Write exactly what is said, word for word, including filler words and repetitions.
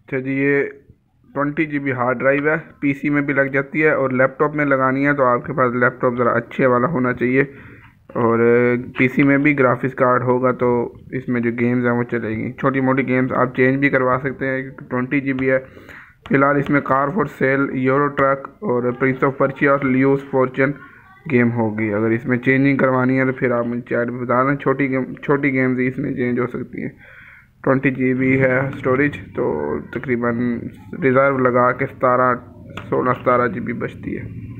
अच्छा जी, ये twenty G B hard drive है, पीसी में भी लग जाती है और लैपटॉप में लगानी है तो आपके पास लैपटॉप ज़रा अच्छे वाला होना चाहिए। और पीसी में भी ग्राफिक्स कार्ड होगा तो इसमें जो गेम्स हैं वो चलेंगी। छोटी मोटी गेम्स आप चेंज भी करवा सकते हैं क्योंकि ट्वेंटी जी बी है। फिलहाल इसमें car for sale, euro truck और प्रिंस ऑफ पर्शिया और लियोस फॉर्चून गेम होगी। अगर इसमें चेंजिंग करवानी है तो फिर आप मुझे चैट में बता दें। छोटी गेम छोटी गेम्स ही इसमें चेंज हो सकती हैं। ट्वेंटी जी बी है स्टोरेज, तो तकरीबन रिज़र्व लगा के सतारह सोलह सतारह जी बी बचती है।